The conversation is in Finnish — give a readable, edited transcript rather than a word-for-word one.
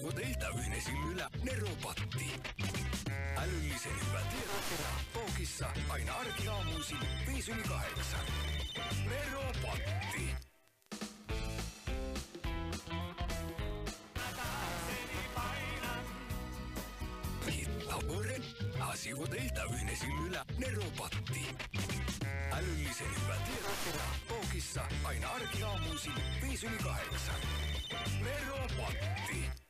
Asioiteilta yhdesillyllä Neropatti. Älyllisen hyvä tiedottaa Pookissa aina arkiaamuisin 5-8. Neropatti. Hittapuren asioiteilta yhdesillyllä Neropatti. Älyllisen hyvä tiedottaa Pookissa aina arkiaamuisin 5-8. Neropatti.